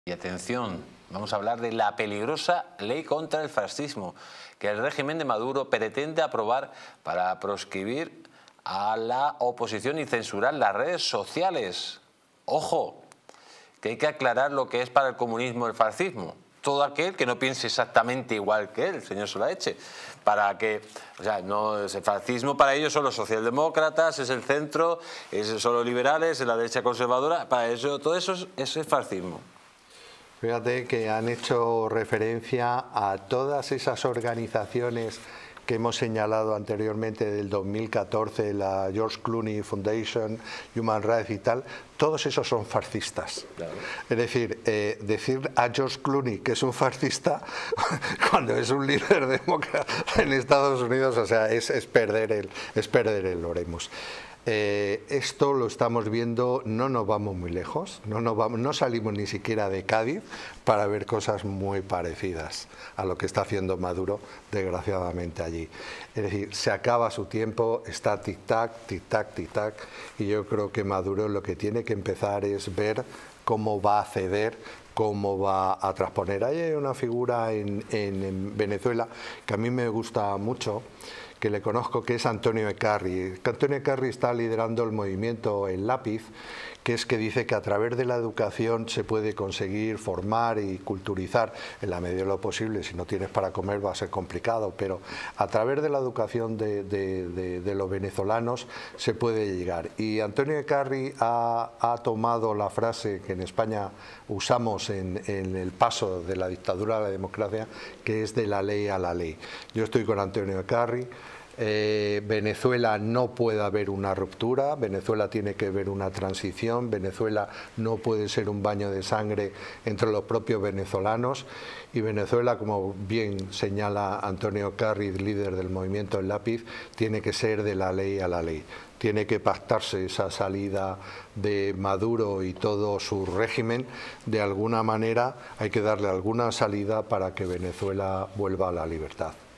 Y atención, vamos a hablar de la peligrosa ley contra el fascismo que el régimen de Maduro pretende aprobar para proscribir a la oposición y censurar las redes sociales. ¡Ojo! Que hay que aclarar lo que es para el comunismo el fascismo. Todo aquel que no piense exactamente igual que él, señor Solaeche. Para que, o sea, no es el fascismo para ellos son los socialdemócratas, es el centro, son los liberales, es la derecha conservadora. Para eso, todo eso es el fascismo. Fíjate que han hecho referencia a todas esas organizaciones que hemos señalado anteriormente del 2014, la George Clooney Foundation, Human Rights y tal, todos esos son fascistas. Claro. Es decir, decir a George Clooney que es un fascista cuando es un líder demócrata en Estados Unidos, o sea, es perder el oremos. Esto lo estamos viendo, no nos vamos muy lejos, no salimos ni siquiera de Cádiz para ver cosas muy parecidas a lo que está haciendo Maduro, desgraciadamente, allí. Es decir, se acaba su tiempo, está tic-tac, tic-tac, tic-tac, y yo creo que Maduro lo que tiene que empezar es ver cómo va a ceder, cómo va a transponer. Hay una figura en Venezuela que a mí me gusta mucho, que le conozco, que es Antonio Eccarri. Antonio Eccarri está liderando el movimiento El Lápiz, que es que dice que a través de la educación se puede conseguir formar y culturizar en la medida de lo posible. Si no tienes para comer va a ser complicado, pero a través de la educación de los venezolanos se puede llegar. Y Antonio Eccarri ha tomado la frase que en España usamos en el paso de la dictadura a la democracia, que es de la ley a la ley. Yo estoy con Antonio Eccarri. Venezuela no puede haber una ruptura, Venezuela tiene que haber una transición, Venezuela no puede ser un baño de sangre entre los propios venezolanos, y Venezuela, como bien señala Antonio Eccarri, líder del movimiento El Lápiz, tiene que ser de la ley a la ley. Tiene que pactarse esa salida de Maduro y todo su régimen. De alguna manera hay que darle alguna salida para que Venezuela vuelva a la libertad.